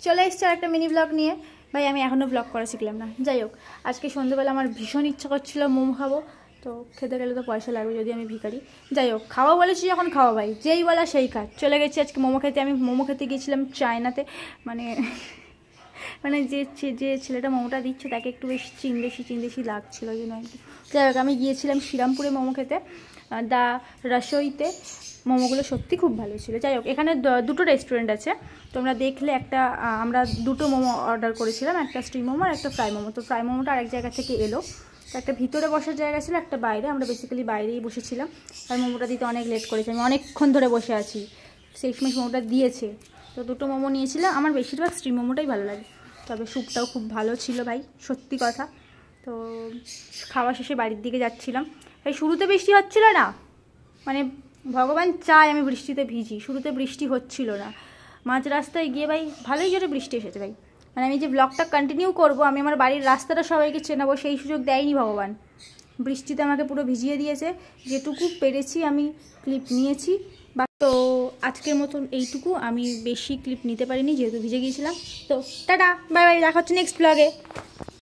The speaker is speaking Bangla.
চলে এসছে একটা মিনি ব্লগ নিয়ে। ভাই আমি এখনও ব্লগ করা শিখলাম না। যাই হোক, আজকে সন্ধ্যেবেলা আমার ভীষণ ইচ্ছা করছিল মোমো খাবো, তো খেতে গেলে তো পয়সা লাগবে যদি আমি ভিখারি। যাই হোক, খাওয়া বলেছি যখন খাওয়া ভাই, যেই বলা সেই কাজ। চলে গেছি আজকে মোমো খেতে। আমি মোমো খেতে গিয়েছিলাম চায়নাতে, মানে মানে যে ছেলেটা মোমোটা দিচ্ছে তাকে একটু বেশ চিনদেশি লাগছিল, ওই জন্য আর কি। যাই হোক, আমি গিয়েছিলাম শ্রীরামপুরে মোমো খেতে, দা রসোইতে। মোমোগুলো সত্যি খুব ভালো ছিল। যাই হোক, এখানে দুটো রেস্টুরেন্ট আছে, তোমরা দেখলে। একটা আমরা দুটো মোমো অর্ডার করেছিলাম, একটা স্টিম মোমো আর একটা ফ্রাই মোমো। তো ফ্রাই মোমোটা আরেক জায়গা থেকে এলো, তো একটা ভিতরে বসার জায়গা ছিল, একটা বাইরে। আমরা বেসিক্যালি বাইরেই বসেছিলাম, আর মোমোটা দিতে অনেক লেট করেছে। আমি অনেকক্ষণ ধরে বসে আছি, সেই সময় মোমোটা দিয়েছে। তো দুটো মোমো নিয়েছিলাম। আমার বেশিরভাগ স্টিম মোমোটাই ভালো লাগে, তবে স্যুপটাও খুব ভালো ছিল ভাই, সত্যি কথা। তো খাওয়া শেষে বাড়ির দিকে যাচ্ছিলাম। ভাই শুরুতে বৃষ্টি হচ্ছিল না, মানে ভগবান চায় আমি বৃষ্টিতে ভিজি। শুরুতে বৃষ্টি হচ্ছিল না, মাঝ রাস্তায় গিয়ে ভাই ভালোই জোরে বৃষ্টি এসেছে ভাই। মানে আমি যে ব্লগটা কন্টিনিউ করব, আমি আমার বাড়ির রাস্তাটা সবাইকে চেনাবো, সেই সুযোগ দেয়নি ভগবান। বৃষ্টিতে আমাকে পুরো ভিজিয়ে দিয়েছে। যেটুকু পেরেছি আমি ক্লিপ নিয়েছি। তো আজকের মতন এইটুকু, আমি বেশি ক্লিপ নিতে পারিনি যেহেতু ভিজে গিয়েছিলাম। তো টাটা, বাই বাই, দেখা হচ্ছে নেক্সট ব্লগে।